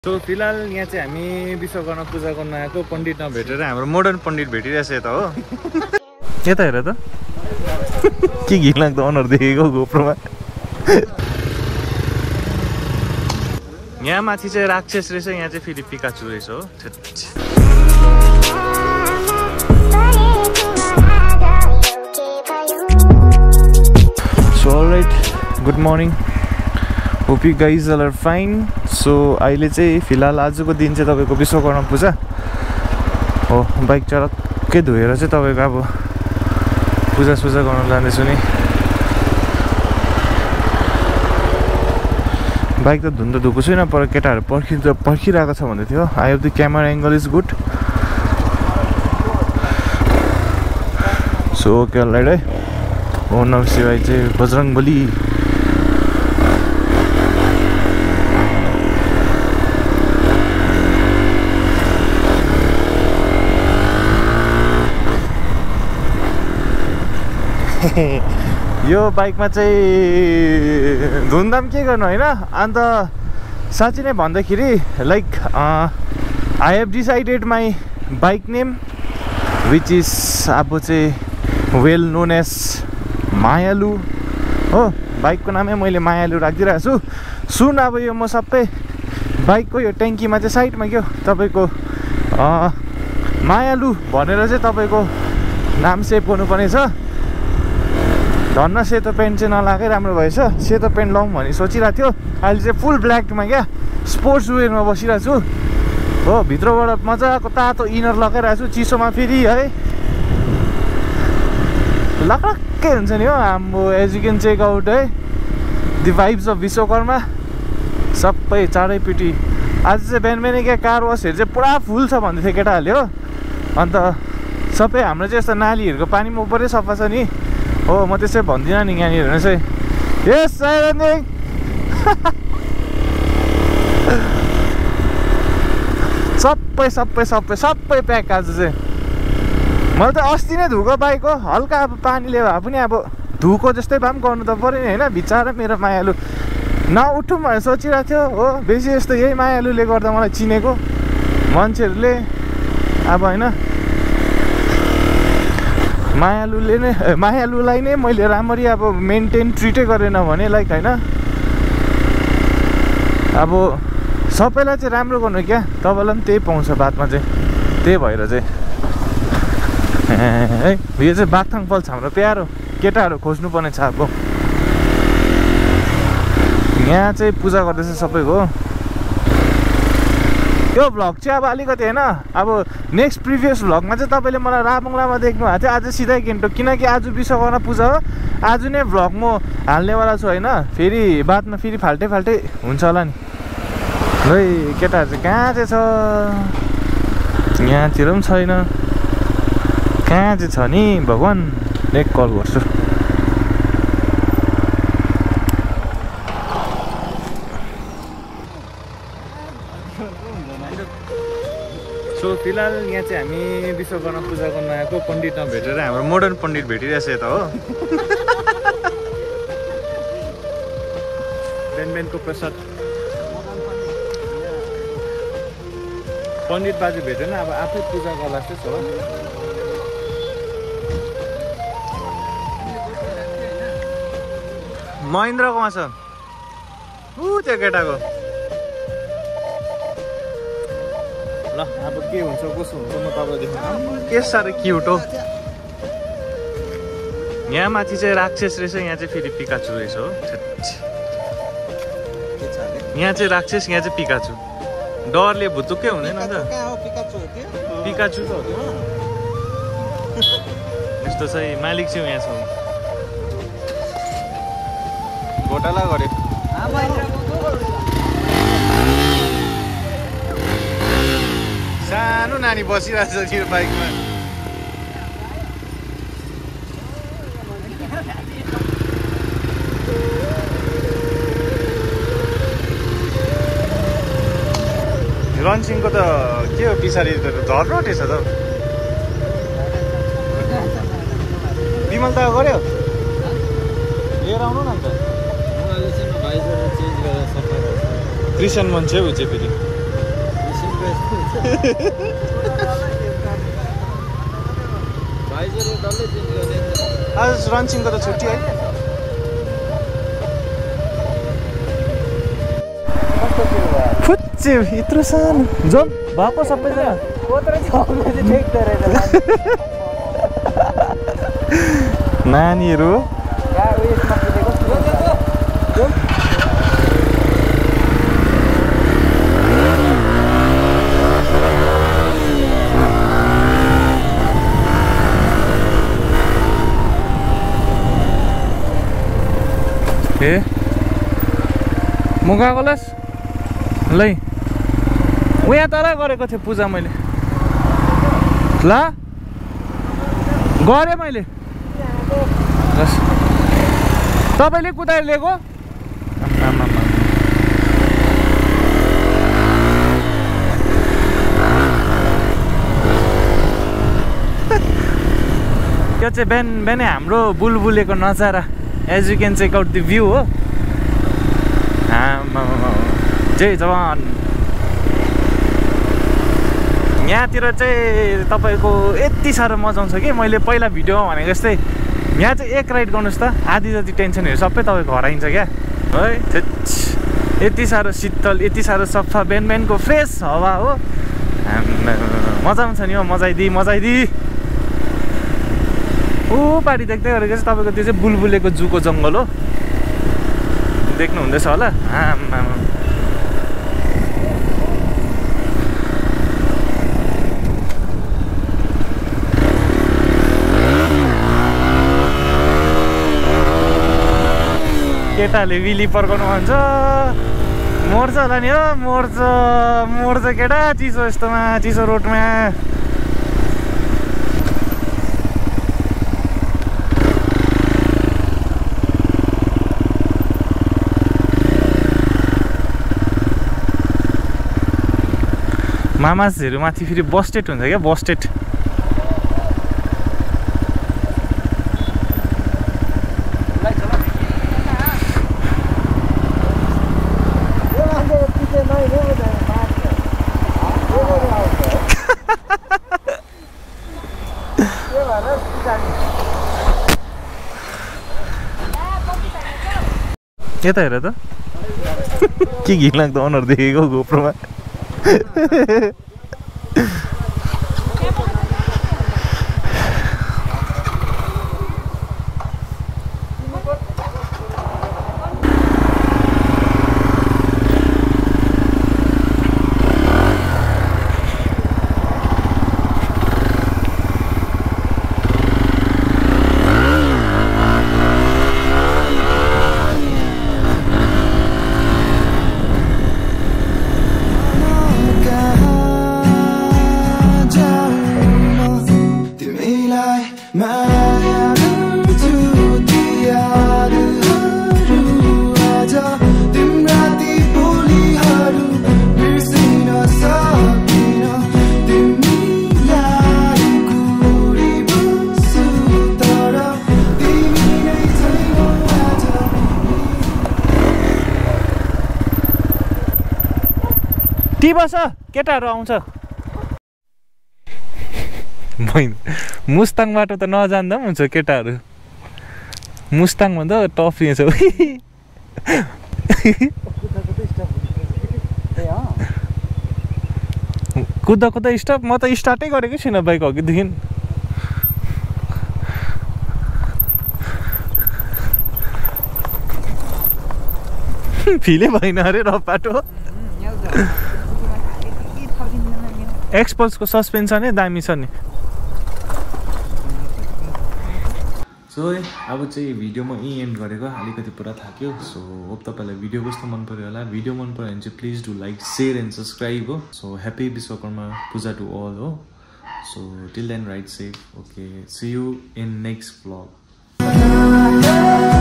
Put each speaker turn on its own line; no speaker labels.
so फिलहाल यहाँ चाहिँ हामी विश्वकर्मा पूजा गर्न आएको पण्डित नभेटेर हाम्रो मोडर्न पण्डित भेटिरहेछ यता हो यता हेर त के घिनलाग्दो अनुहार देखेको गोप्रोमा यहाँ माथि चाहिँ राक्षस रहेछ यहाँ चाहिँ फेरि पिकाचु रहेछ हो so alright good morning hope you guys are fine so अहिले चाहिँ फिलहाल आजको दिन चाहिँ तपाईँको विश्वकर्मा पूजा हो बाइक चरक्कै धोएर चाहिँ तपाईँको अब पूजा गर्न जाँदैछु नि बाइक त धुन त धुएको छुइनँ पर केटाहरू पर्खिरहेको छ भन्दै थियो I have the camera angle is good so okay alright है ओम नमः शिवाय चाहिँ बजरङ्गबली यो बाइकमा चाहिँ धुमधाम के गर्नु होइन अन्त साँच्चै नै भन्दाखेरि like I have decided my bike name which is अब चाहिँ वेल नोन एज मायालु हो बाइकको नामै मैले मायालु राखिदिइरहेको छु सुन अब यो म सबै बाइकको यो ट्याङ्कीमा चाहिँ साइडमा क्या तपाईँको मायालु भनेर चाहिँ तपाईँको नाम सेभ गर्नुपर्ने छ धन्न सेतो पेन्ट चाहिँ नलागै राम्रो भएछ सेतो पेन्ट लाउँ भन्ने सोचिरहेको थियो अहिले चाहिँ फुल ब्ल्याकमा क्या स्पोर्ट्स वेयरमा बसिरहेको छु हो भित्रबाट मजाको तातो इनर लगाइरहेको छु चिसोमा फेरि है लक्कै हुन्छ नि हो हाम्रो as you can check out है दि भाइब्स अफ विश्वकर्मा सबै चारैपिटी आज चाहिँ बिहान बिहानै क्या कार वासहरू चाहिँ पुरा फुल छ भन्दै थियो केटाहरूले हो अन्त सबै हाम्रो चाहिँ यस्तो नालीहरूको पानी पनि उपरै सफा छ नि हो म त्यसै भन्दिनँ नि यहाँनिर हेर्नुहोस् है यस सबै प्याक आज चाहिँ मैले त अस्ति नै धुको बाइक हो हल्का अब पानीले भए पनि अब धुको जस्तै भए पनि गर्नु त पऱ्यो नि होइन बिचारा मेरो मायालु नउठौँ भनेर सोचिरहेको थियो हो बेसी जस्तो यही मायालुले गर्दा मलाई चिनेको मान्छेहरूले अब होइन मायालुलाई नै मैले राम्ररी अब मेन्टेन ट्रिटै गरेन भने लाइक होइन अब सबैलाई चाहिँ राम्रो गर्नु क्या तपाईँलाई पनि त्यही पाउँछ बादमा चाहिँ त्यही भएर चाहिँ है यो चाहिँ बागथाङ फल्स हाम्रो प्यारो केटाहरू खोज्नुपर्ने छ अब यहाँ चाहिँ पूजा गर्दैछ सबैको यो भ्लग चाहिँ अब अलिकति होइन अब नेक्स्ट प्रिभियस भ्लगमा चाहिँ तपाईँले मलाई राबङलामा देख्नु भएको थियो आज सिधै गान्तोक किनकि आज विश्वकर्मा पूजा हो आज नै भ्लग म हाल्नेवाला छु होइन फेरि बादमा फेरि फाल्टै हुन्छ होला नि है केटाहरू चाहिँ कहाँ चाहिँ छ यहाँतिर पनि छैन कहाँ चाहिँ छ नि भगवान् एक कल गर्छु सो फिलहाल यहाँ चाहिँ हामी विश्वकर्मा पूजा गर्न आएको पण्डित नभेटेर हाम्रो मोडर्न पण्डित भेटिरहेछ यता हो बिहानको प्रसाद पण्डित बाजे भेटेन अब आफै पूजा गर्ला जस्तै छ महेन्द्रकोमा छ त्यो केटाको ल अब के हुन्छ कसो हुन्छ म तपाईँलाई देखाउँ के साह्रो क्युट हो यहाँ माथि चाहिँ राक्षस रहेछ यहाँ चाहिँ फेरि पिकाचु रहेछ हो यहाँ चाहिँ राक्षस यहाँ चाहिँ पिकाचु डरले भुतुक्कै हुँदैन त पिकाचु त हो यस्तो चाहिँ मालिक चाहिँ यहाँ छ घोटाला गरे सानो नानी बसिरहेको छ यो बाइकमा रनसिंहको त के हो पछाडि झर्रोटे छ त विमल त गऱ्यो लिएर आउनु न त क्रिस्चियन मान्छे उ चाहिँ फेरि आज रन्चिङको त छुट्टी है फुच्चे यत्रो सानो जम भएको सबैजना नानीहरू ए म गएको लस ल उहाँ तर गरेको थिएँ पूजा मैले ल गरेँ मैले तपाईँले कुदाएर लिएको यो चाहिँ बिहान बिहानै हाम्रो बुलबुलेको नजारा as you can check out the view हो जय जवान यहाँतिर चाहिँ तपाईँको यति साह्रो मजा आउँछ कि मैले पहिला भिडियोमा भनेको जस्तै यहाँ चाहिँ एक राइड गर्नुहोस् त आधी जति टेन्सनहरू सबै तपाईँको हराइन्छ क्या है यति साह्रो शीतल यति साह्रो सफा बिहान बिहानको फ्रेस हावा हो मजा आउँछ नि हो मजाइदी ऊ पारी देख्दै गरेको चाहिँ तपाईँको त्यो चाहिँ बुलबुलेको जूको जङ्गल हो देख्नु हुँदैछ होला केटाले विली पर्काउनु भन्छ मर्छ होला नि हो मर्छ केटा चिसो यस्तोमा चिसो रोडमा मामाजहरू माथि फेरि बस्टेट हुन्छ क्या बस्टेट यता हेर त के घिनलाग्दो अनुहार देखेको गोप्रोमा टी बस केटाहरू आउँछ मुस्ताङबाट त नजान्दा पनि हुन्छ केटाहरू मुस्ताङ भन्दा टफ छ कुद्दा स्टप म त स्टार्टै गरेकै छैन बाइक अघिदेखि फिलै भएन अरे र बाटो एक्सपल्सको सस्पेन्सनै दामी छ नि सो अब चाहिँ भिडियो म यहीँ एन्ड गरेको अलिकति पुरा थाक्यो सो होप तपाईँलाई भिडियो कस्तो मन पर्यो होला भिडियो मन पर्यो भने चाहिँ please do like share and subscribe हो so happy Vishwakarma Puja to all हो so till then ride safe okay see you in next vlog